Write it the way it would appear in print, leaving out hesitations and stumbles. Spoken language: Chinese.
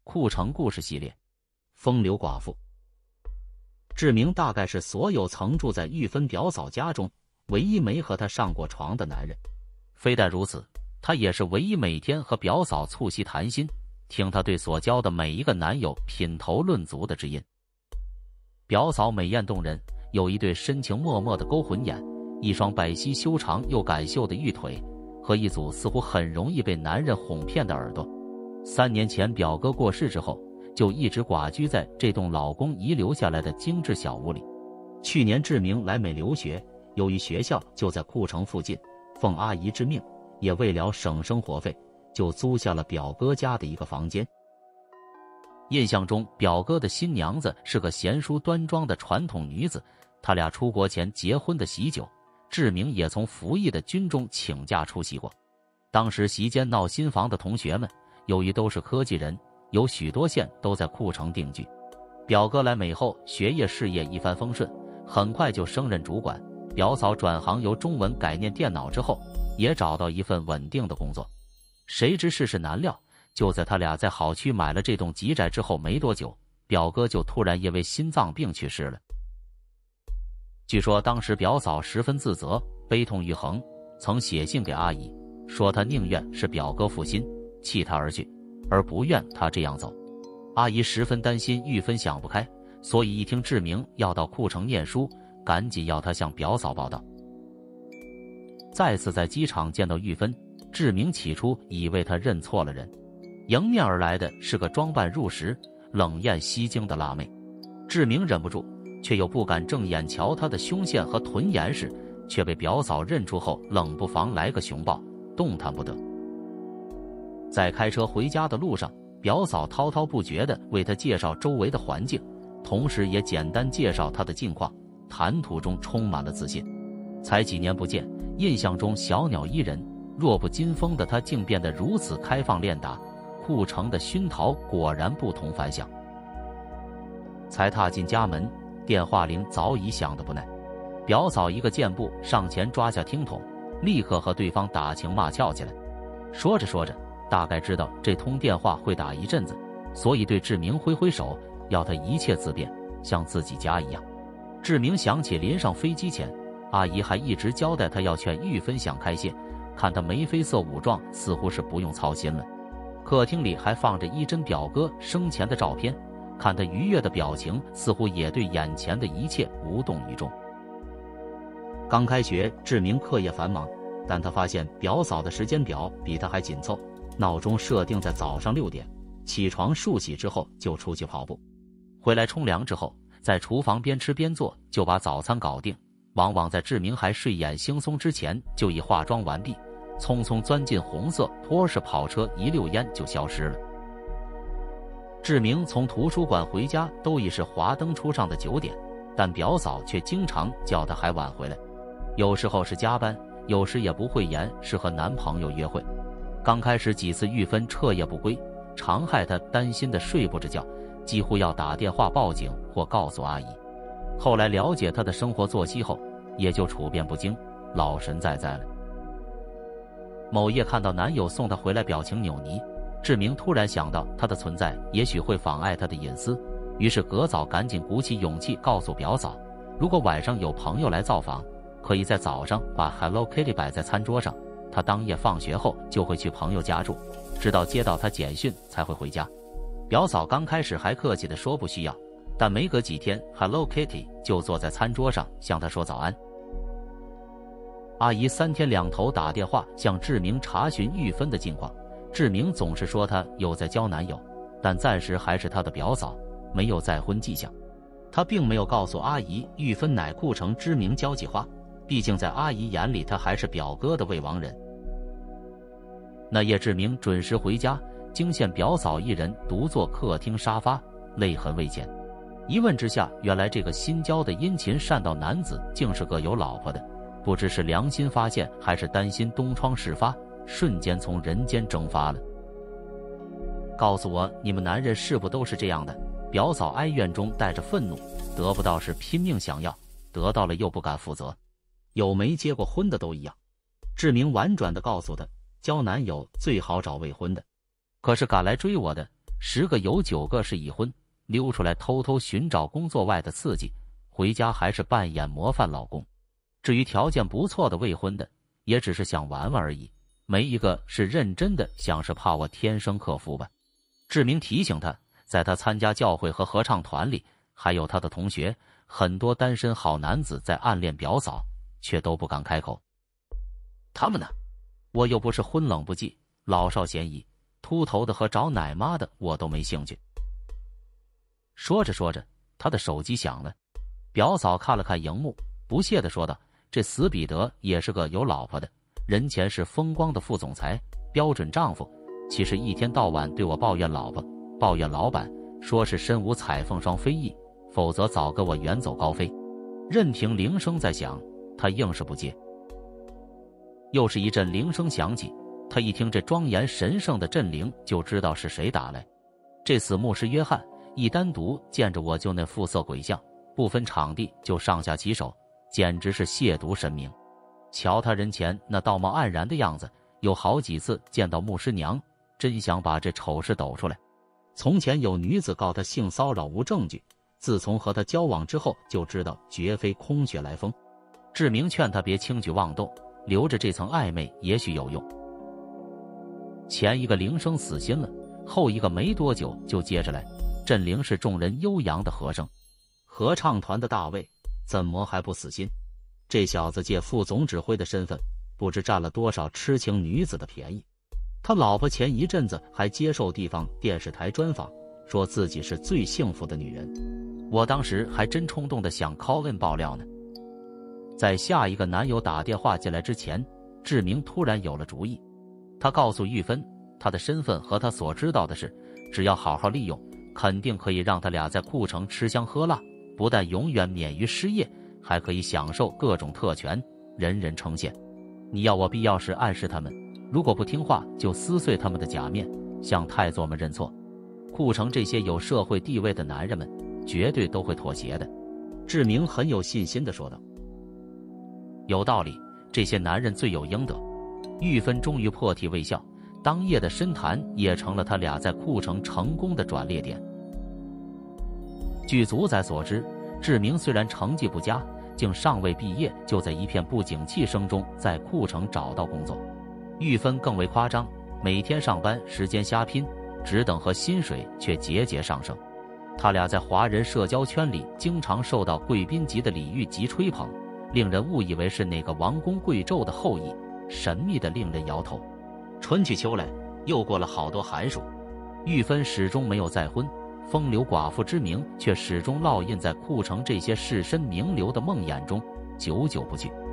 库城故事系列，风流寡妇。志明大概是所有曾住在玉芬表嫂家中唯一没和她上过床的男人。非但如此，他也是唯一每天和表嫂促膝谈心，听他对所交的每一个男友品头论足的知音。表嫂美艳动人，有一对深情脉脉的勾魂眼，一双百皙修长又敢秀的玉腿，和一组似乎很容易被男人哄骗的耳朵。3年前表哥过世之后，就一直寡居在这栋老公遗留下来的精致小屋里。去年志明来美留学，由于学校就在库城附近，奉阿姨之命，也为了省生活费，就租下了表哥家的一个房间。印象中表哥的新娘子是个贤淑端庄的传统女子，他俩出国前结婚的喜酒，志明也从服役的军中请假出席过。当时席间闹新房的同学们，由于都是科技人，有许多县都在库城定居。表哥来美后，学业事业一帆风顺，很快就升任主管。表嫂转行由中文改念电脑之后，也找到一份稳定的工作。谁知世事难料，就在他俩在好区买了这栋吉宅之后没多久，表哥就突然因为心脏病去世了。据说当时表嫂十分自责，悲痛欲横，曾写信给阿姨，说她宁愿是表哥负心弃他而去，而不愿他这样走。阿姨十分担心玉芬想不开，所以一听志明要到库城念书，赶紧要他向表嫂报道。再次在机场见到玉芬，志明起初以为他认错了人，迎面而来的是个装扮入时、冷艳吸睛的辣妹。志明忍不住，却又不敢正眼瞧她的胸线和臀严实，却被表嫂认出后冷不防来个熊抱，动弹不得。在开车回家的路上，表嫂滔滔不绝地为他介绍周围的环境，同时也简单介绍他的近况，谈吐中充满了自信。才几年不见，印象中小鸟依人、弱不禁风的他竟变得如此开放练达，库城的熏陶果然不同凡响。才踏进家门，电话铃早已响得不耐。表嫂一个箭步上前抓下听筒，立刻和对方打情骂俏起来。说着说着，大概知道这通电话会打一阵子，所以对志明挥挥手，要他一切自便，像自己家一样。志明想起临上飞机前，阿姨还一直交代他要劝玉芬想开些，看他眉飞色舞状，似乎是不用操心了。客厅里还放着一帧表哥生前的照片，看他愉悦的表情，似乎也对眼前的一切无动于衷。刚开学，志明课业繁忙，但他发现表嫂的时间表比他还紧凑，闹钟设定在早上6点，起床漱洗之后就出去跑步，回来冲凉之后，在厨房边吃边做，就把早餐搞定。往往在志明还睡眼惺忪之前，就已化妆完毕，匆匆钻进红色波士跑车，一溜烟就消失了。志明从图书馆回家都已是华灯初上的9点，但表嫂却经常叫他还晚回来，有时候是加班，有时也不讳言是和男朋友约会。刚开始几次玉芬彻夜不归，常害他担心的睡不着觉，几乎要打电话报警或告诉阿姨。后来了解他的生活作息后，也就处变不惊，老神在在了。某夜看到男友送她回来表情扭捏，志明突然想到他的存在也许会妨碍他的隐私，于是隔早赶紧鼓起勇气告诉表嫂，如果晚上有朋友来造访，可以在早上把 Hello Kitty 摆在餐桌上，他当夜放学后就会去朋友家住，直到接到他简讯才会回家。表嫂刚开始还客气地说不需要，但没隔几天 Hello Kitty 就坐在餐桌上向他说早安。阿姨3天2头打电话向志明查询玉芬的近况，志明总是说他有在交男友，但暂时还是他的表嫂，没有再婚迹象。他并没有告诉阿姨玉芬乃库城知名交际花，毕竟在阿姨眼里他还是表哥的未亡人。那夜志明准时回家，惊现表嫂一人独坐客厅沙发，泪痕未减。一问之下，原来这个新交的殷勤善道男子竟是个有老婆的，不知是良心发现还是担心东窗事发，瞬间从人间蒸发了。告诉我，你们男人是不都是这样的？表嫂哀怨中带着愤怒，得不到是拼命想要，得到了又不敢负责，有没结过婚的都一样。志明婉转地告诉他，交男友最好找未婚的，可是赶来追我的 10个有9个是已婚，溜出来偷偷寻找工作外的刺激，回家还是扮演模范老公。至于条件不错的未婚的，也只是想玩玩而已，没一个是认真的，想是怕我天生克夫吧。志明提醒他，在他参加教会和合唱团里，还有他的同学，很多单身好男子在暗恋表嫂，却都不敢开口。他们呢？我又不是婚冷不忌，老少咸宜，秃头的和找奶妈的我都没兴趣。说着说着，他的手机响了，表嫂看了看荧幕，不屑地说道：“这死彼得也是个有老婆的，人前是风光的副总裁，标准丈夫，其实一天到晚对我抱怨老婆，抱怨老板，说是身无彩凤双飞翼，否则早跟我远走高飞。”任凭铃声在响，他硬是不接。又是一阵铃声响起，他一听这庄严神圣的阵铃，就知道是谁打来。这死牧师约翰一单独见着我就那肤色鬼相，不分场地就上下其手，简直是亵渎神明。瞧他人前那道貌岸然的样子，有好几次见到牧师娘，真想把这丑事抖出来。从前有女子告他性骚扰无证据，自从和他交往之后，就知道绝非空穴来风。志明劝他别轻举妄动，留着这层暧昧也许有用。前一个铃声死心了，后一个没多久就接着来，振铃是众人悠扬的和声。合唱团的大卫怎么还不死心？这小子借副总指挥的身份，不知占了多少痴情女子的便宜。他老婆前一阵子还接受地方电视台专访，说自己是最幸福的女人。我当时还真冲动的想 call in 爆料呢。在下一个男友打电话进来之前，志明突然有了主意。他告诉玉芬，他的身份和他所知道的事，只要好好利用，肯定可以让他俩在库城吃香喝辣，不但永远免于失业，还可以享受各种特权，人人称羡。你要我必要时暗示他们，如果不听话就撕碎他们的假面，向太座们认错。库城这些有社会地位的男人们绝对都会妥协的。志明很有信心地说道。有道理，这些男人罪有应得。玉芬终于破涕为笑，当夜的深谈也成了他俩在库城成功的转捩点。据卒仔所知，志明虽然成绩不佳，竟尚未毕业就在一片不景气声中在库城找到工作。玉芬更为夸张，每天上班时间瞎拼，只等和薪水却节节上升。他俩在华人社交圈里经常受到贵宾级的礼遇及吹捧，令人误以为是哪个王公贵胄的后裔，神秘的令人摇头。春去秋来，又过了好多寒暑，玉芬始终没有再婚，风流寡妇之名却始终烙印在库城这些士绅名流的梦魇中，久久不去。